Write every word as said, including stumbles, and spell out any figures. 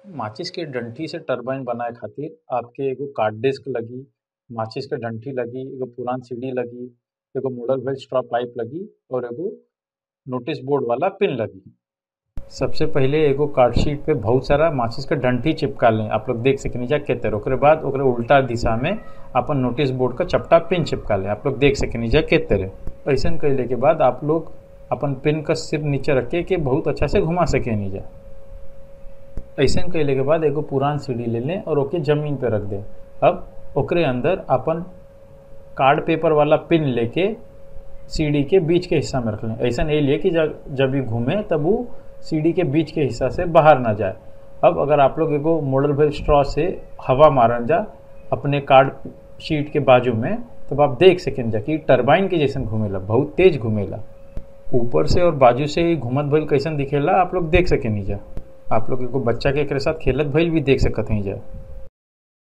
माचिस के डंठी से टरबाइन बनाए खातिर आपके एगो कार्ड डिस्क लगी, माचिस के डंठी लगी, एगो पुरान सीढ़ी लगी, एगो मोड़ल भइल स्ट्रॉ पाइप लगी और एगो नोटिस बोर्ड वाला पिन लगी। सबसे पहिले एगो कार्ड शीट पे बहुत सारा माचिस के डंठी चिपका लें। आप लोग देख सकेनी जा के तरह। ओकरे बाद ओकरे उल्टा दिशा में अपन नोटिस बोर्ड का चपटा पिन चिपका लें। आप लोग देख सकेनी जा के तरह। ऐसा कैले के बाद आप लोग अपन पिन का सिर नीचे रखे के बहुत अच्छा से घुमा सकेनी जा। ऐसा कैले के बाद एगो पुरान सीढ़ी ले लें और ओके जमीन पे रख दें। अब ओकरे अंदर अपन कार्ड पेपर वाला पिन लेके सीढ़ी के बीच के हिस्सा में रख लें। ऐसा नहीं लिए कि जब भी घूमे तब वो सीढ़ी के बीच के हिस्सा से बाहर ना जाए। अब अगर आप लोग एगो मोड़ल भइल स्ट्रॉ से हवा मारन जा अपने कार्ड शीट के बाजू में, तब आप देख सकें जा कि टरबाइन के जैसन घूमेला, बहुत तेज घूमेला। ऊपर से और बाजू से ही घूमत भइल कैसन दिखेला आप लोग देख सकेनी जा। आप लोग एगो बच्चा के एकरे साथ खेलत भइल भी देख सकत हैं जा।